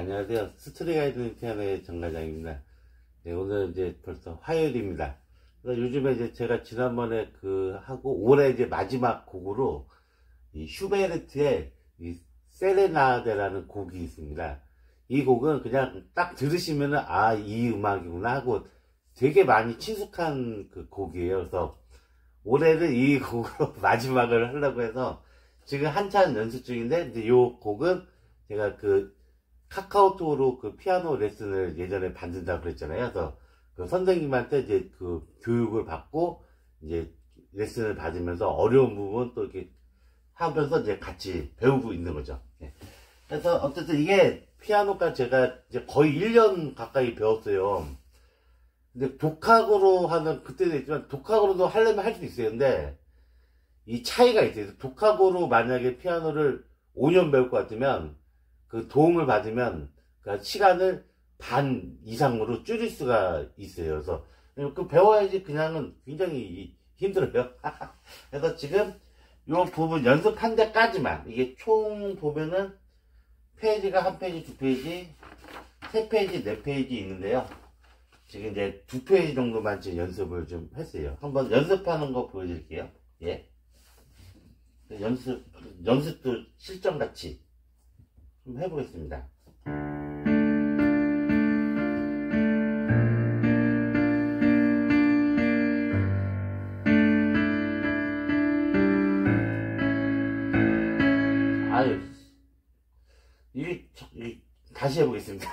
안녕하세요. 스토리 가이드 피아노의 정과장입니다. 네, 오늘 이제 벌써 화요일입니다. 그래서 요즘에 이제 제가 지난번에 하고 올해 이제 마지막 곡으로 이 슈베르트의 이 세레나데라는 곡이 있습니다. 이 곡은 그냥 딱 들으시면은 아, 이 음악이구나 하고 되게 많이 친숙한 그 곡이에요. 그래서 올해는 이 곡으로 마지막을 하려고 해서 지금 한참 연습 중인데, 이제 요 곡은 제가 카카오톡으로 피아노 레슨을 예전에 받는다고 그랬잖아요. 그래서 선생님한테 이제 교육을 받고 이제 레슨을 받으면서 어려운 부분 또 이렇게 하면서 이제 같이 배우고 있는 거죠. 네. 그래서 어쨌든 이게 피아노가 제가 이제 거의 1년 가까이 배웠어요. 근데 독학으로 하는 그때도 있지만 독학으로도 하려면 할 수 있어요. 근데 이 차이가 있어요. 독학으로 만약에 피아노를 5년 배울 것 같으면 그 도움을 받으면 그 시간을 반 이상으로 줄일 수가 있어요. 그래서 배워야지 그냥은 굉장히 힘들어요. 그래서 지금 요 부분 연습한 데까지만, 이게 총 보면은 페이지가 한 페이지, 두 페이지, 세 페이지, 네 페이지 있는데요. 지금 이제 두 페이지 정도만 지금 연습을 좀 했어요. 한번 연습하는 거 보여드릴게요. 예. 연습도 실전같이 좀 해보겠습니다. 아유, 다시 해보겠습니다.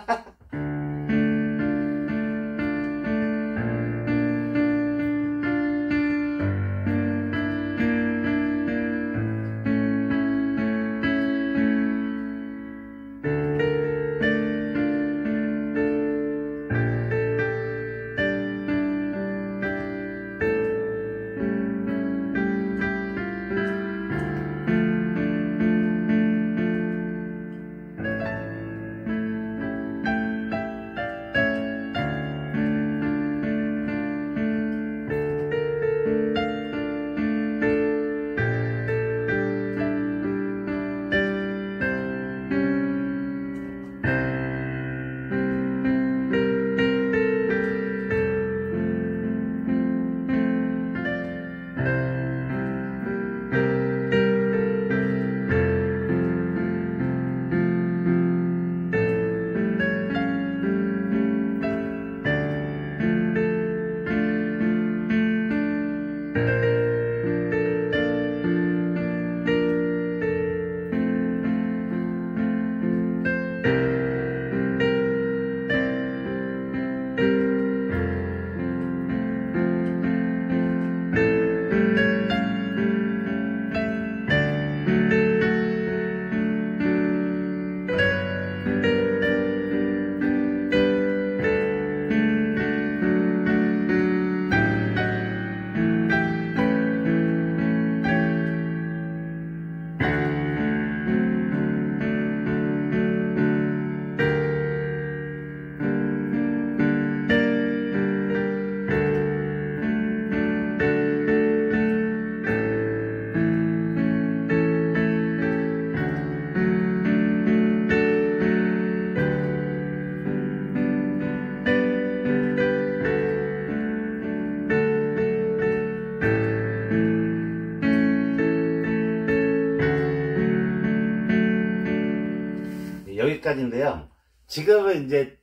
여기까지인데요. 지금은 이제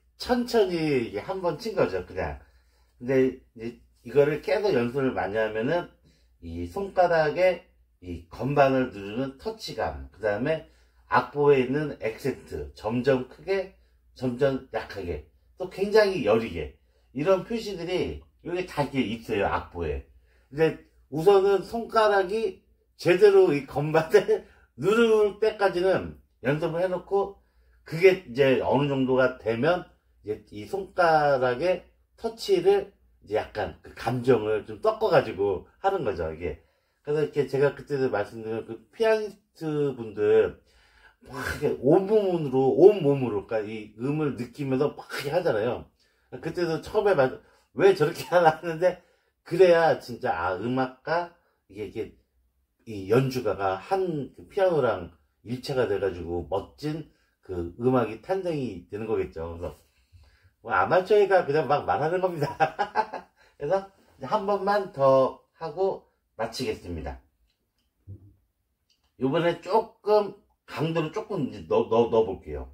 천천히 한번 친 거죠, 그냥. 근데 이제 이거를 계속 연습을 많이 하면은 이 손가락에 이 건반을 누르는 터치감, 그 다음에 악보에 있는 액센트, 점점 크게, 점점 약하게, 또 굉장히 여리게, 이런 표시들이 여기 다 이렇게 있어요, 악보에. 근데 우선은 손가락이 제대로 이 건반을 누를 때까지는 연습을 해놓고, 그게 이제 어느 정도가 되면 이제 이 손가락의 터치를 이제 약간 감정을 좀 섞어가지고 하는 거죠, 이게. 그래서 이렇게 제가 그때도 말씀드린 피아니스트 분들 막 이렇게 온몸으로, 그러니까 이 음을 느끼면서 막 이렇게 하잖아요. 그때도 처음에 왜 저렇게 하나 하는데, 그래야 진짜, 음악과 이게 이 연주가가 한 피아노랑 일체가 돼가지고 멋진 그 음악이 탄생이 되는 거겠죠. 그래서 뭐 아마추어가 그냥 막 말하는 겁니다. 그래서 한 번만 더 하고 마치겠습니다. 이번에 조금 강도를 조금 이제 넣어볼게요.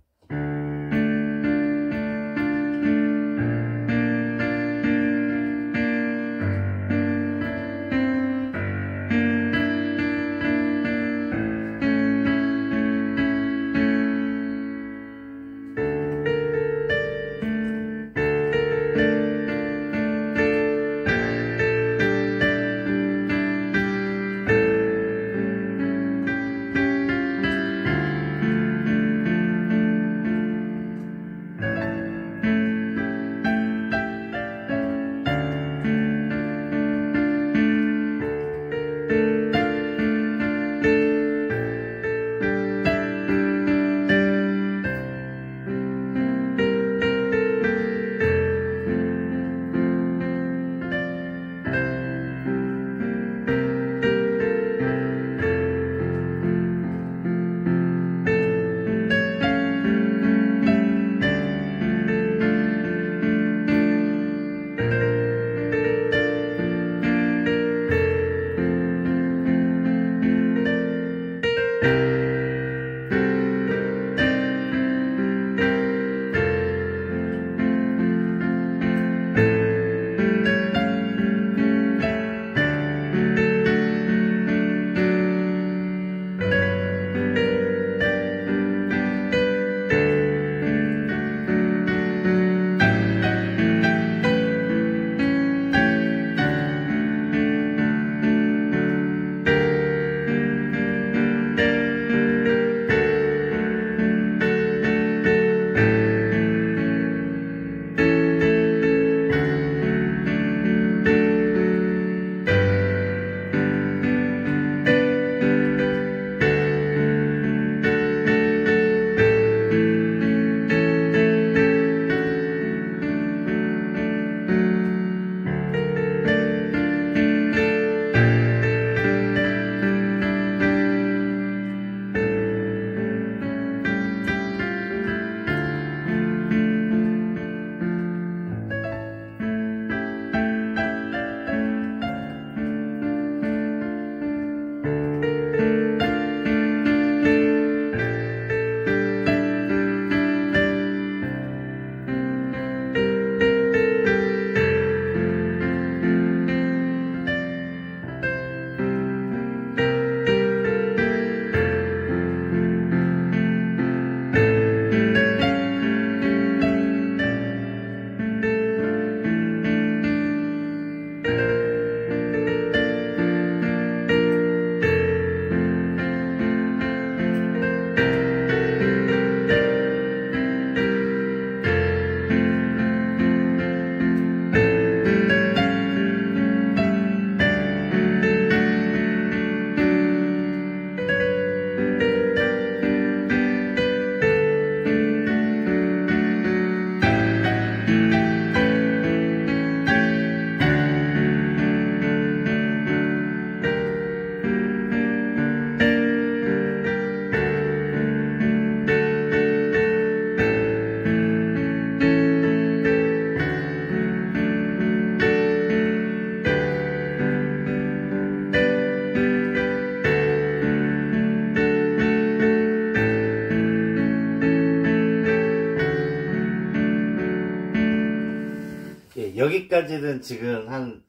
여기까지는 지금 한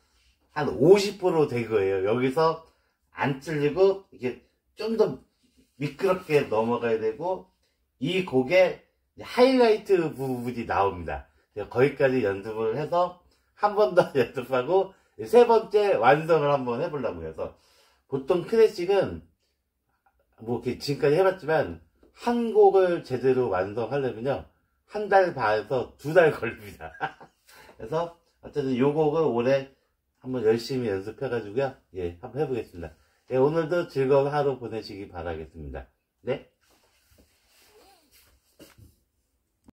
50% 된 거예요. 여기서 안 틀리고 이게 좀 더 미끄럽게 넘어가야 되고, 이 곡에 하이라이트 부분이 나옵니다. 거기까지 연습을 해서 한 번 더 연습하고 세 번째 완성을 한번 해보려고 해서, 보통 클래식은 뭐 지금까지 해봤지만 한 곡을 제대로 완성하려면요 한 달 반에서 2달 걸립니다. 그래서 어쨌든 이 곡을 올해 한번 열심히 연습해가지고요, 예, 한번 해보겠습니다. 예, 오늘도 즐거운 하루 보내시기 바라겠습니다. 네.